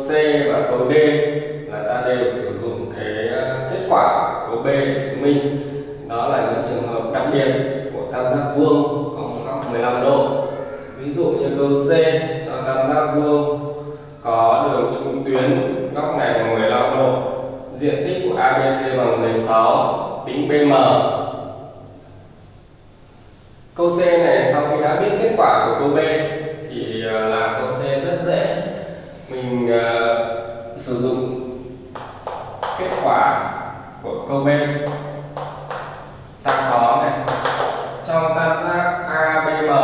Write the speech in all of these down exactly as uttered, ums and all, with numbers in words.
C và câu D là ta đều sử dụng cái kết quả câu B để chứng minh. Đó là những trường hợp đặc biệt của tam giác vuông có một góc mười lăm độ. Ví dụ như câu C cho tam giác vuông có đường trung tuyến, góc này là mười lăm độ, diện tích của a bê xê bằng mười sáu, tính bê em. Câu C này sau khi đã biết kết quả của câu B thì làm câu C rất dễ. Mình uh, sử dụng kết quả của câu B. Ta có này, trong tam giác a bê em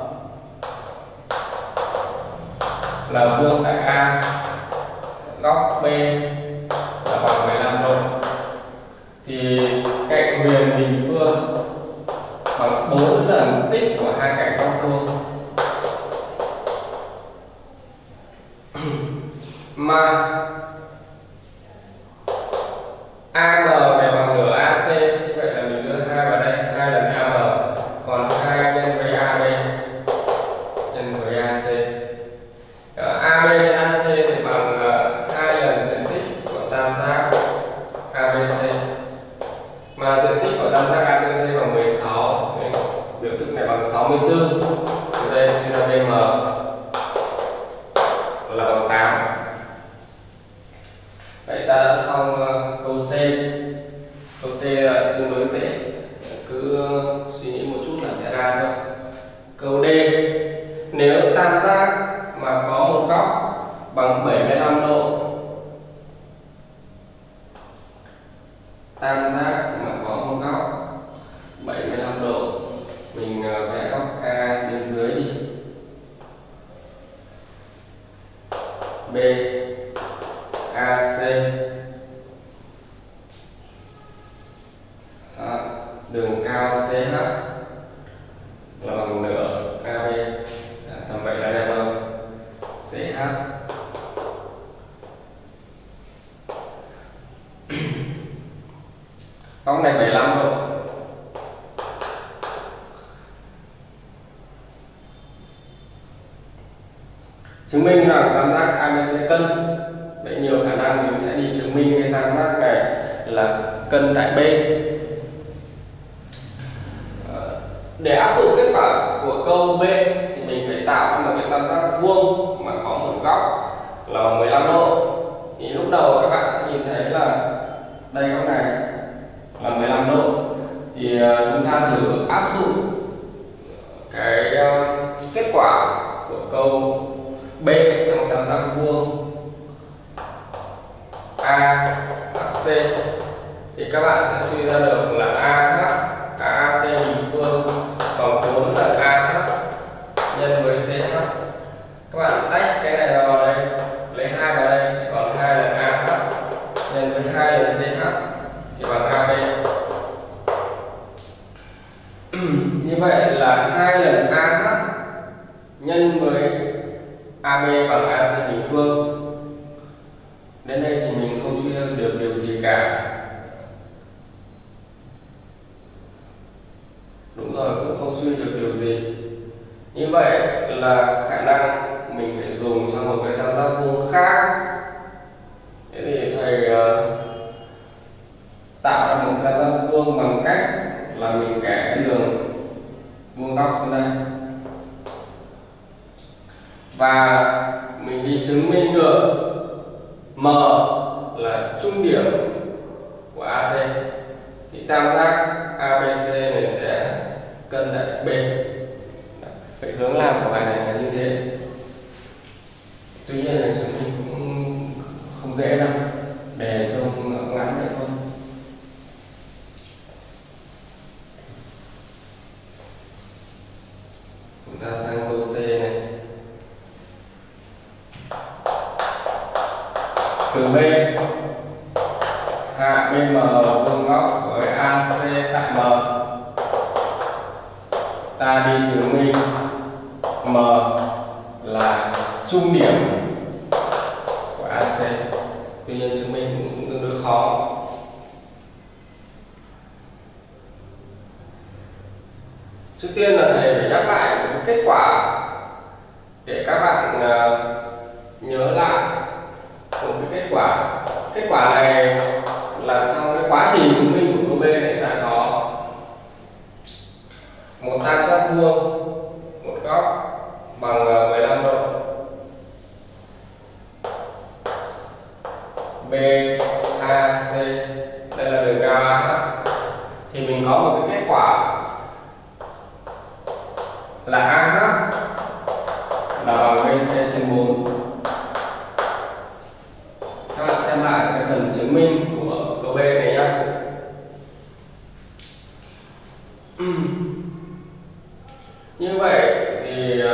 là vuông tại A, góc B là bằng mười lăm độ, thì cạnh huyền bình phương bằng bốn lần tích của hai cạnh góc vuông. Mà a em này bằng nửa a xê, như vậy là mình đưa hai vào đây, hai lần a em, còn hai nhân với a bê nhân với a xê. a bê nhân a xê thì bằng hai lần diện tích của tam giác a bê xê. Mà diện tích của tam giác a bê xê bằng mười sáu, nên biểu thức này bằng sáu mươi tư. Từ đây suy ra bê em là bằng tám. Vậy ta đã xong câu C. Câu C là tương đối dễ, cứ suy nghĩ một chút là sẽ ra thôi. Câu D, nếu tam giác mà có một góc bằng bảy mươi lăm độ, tam giác mà có một góc bảy mươi lăm độ, mình vẽ góc A bên dưới đi. B, a xê. Đó, đường cao xê hát là bằng nửa a bê. Tầm vậy là đẹp không? xê hát. Góc này bảy mươi lăm độ. Chứng minh rằng tam giác a bê xê cân. Vậy nhiều khả năng mình sẽ đi chứng minh cái tam giác này là cân tại B. Để áp dụng kết quả của câu B thì mình phải tạo ra một cái tam giác vuông mà có một góc là mười lăm độ. Thì lúc đầu các bạn sẽ nhìn thấy là đây góc này là mười lăm độ. Thì chúng ta thử áp dụng cái kết quả của câu B trong tam giác vuông A H C, thì các bạn sẽ suy ra được là a hát a xê bình phương bằng bốn lần a hát nhân với xê hát. Các bạn tách cái này ra vào đây, lấy hai vào đây, còn hai lần a hát nhân với hai lần xê hát thì bằng a bê. Như vậy là hai lần a hát nhân với a bê bằng a xê bình phương. Đến đây thì mình không suy ra được điều gì cả. Đúng rồi, cũng không suy được điều gì. Như vậy là khả năng mình phải dùng cho một cái tam giác vuông khác. Thế thì thầy uh, tạo ra một tam giác vuông bằng cách là mình kẻ cái đường vuông góc xuống đây. Và mình đi chứng minh được M là trung điểm của a xê, thì tam giác a bê xê này sẽ cân tại B. Vậy hướng làm của bài này là như thế. Tuy nhiên là chứng minh cũng không dễ đâu, để trông ngắn vậy thôi. Chúng ta sang câu C này. Từ B, hạ bê em vuông góc với a xê tại M. Ta đi chứng minh M là trung điểm của a xê. Tuy nhiên chứng minh cũng tương đối khó. Trước tiên là thầy phải nhắc lại một kết quả để các bạn uh, nhớ lại kết quả. Kết quả này là trong cái quá trình chứng minh của câu B này ta có một tam giác vuông, một góc bằng mười lăm độ, B A C, đây là đường cao A H. Thì mình có một cái kết quả là A H là bằng B C trên bốn. Các bạn xem lại cái phần chứng minh của câu B này nhé. Như vậy thì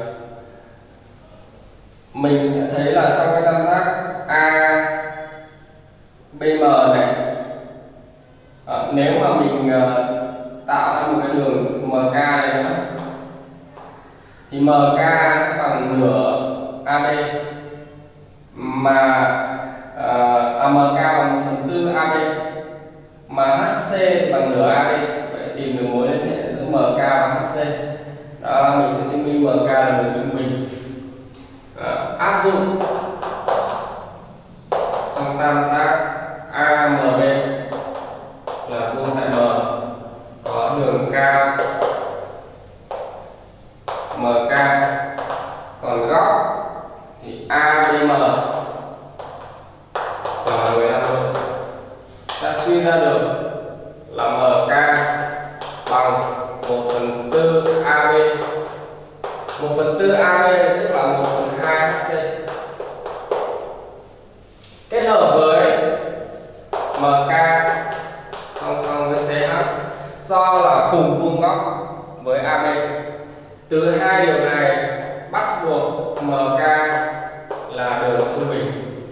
mình sẽ thấy là trong cái tam giác A B M này, à, nếu mà mình tạo ra một cái đường M K này nữa thì M K sẽ bằng nửa A B, mà à, M K bằng một phần tư A B, mà H C bằng nửa A B. Vậy tìm được mối liên hệ giữa M K và H C. Đó, mình sẽ chứng minh M K là đường trung bình. À, áp dụng trong tam giác A M B là vuông tại M có đường cao M K, còn góc thì A B M là mười lăm độ. Ta suy ra được là M K bằng một phần tư A B. một phần tư A B tức là một phần hai H C. Kết hợp với M K song song với C H, do là cùng vuông góc với A B. Từ hai điều này bắt buộc M K là đường trung bình.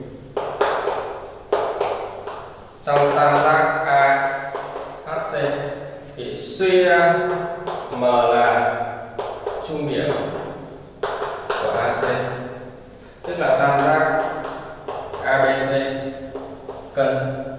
Trong tam giác A H C thì suy ra M là trung điểm của A C, tức là tam giác A B C cân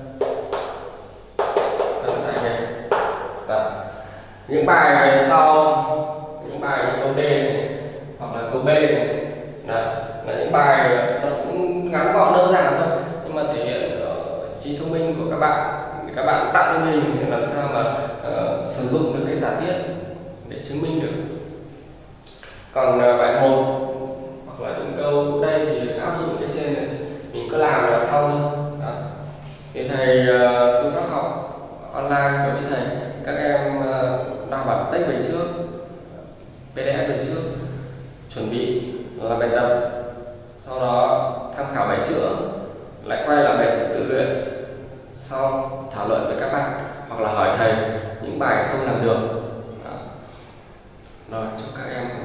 cân tại đây. Đó. Những bài về sau, những bài như câu D này, hoặc là câu B này, đó, là những bài nó cũng ngắn gọn đơn giản thôi, nhưng mà thể hiện trí thông minh của các bạn. Các bạn tạo cho mình để làm sao mà uh, sử dụng được cái giả thiết để chứng minh được. Còn uh, bài một hoặc là những câu đây thì áp dụng cái trên này, mình cứ làm là xong thôi. Đó. Thì thầy uh, phương pháp học online đối với thầy, các em uh, đọc bản text về trước, pê đê ép về trước, chuẩn bị làm bài tập, sau đó tham khảo bài chữa, lại quay lại bài tự luyện, sau thảo luận với các bạn hoặc là hỏi thầy những bài không làm được. Đó. Rồi chúc các em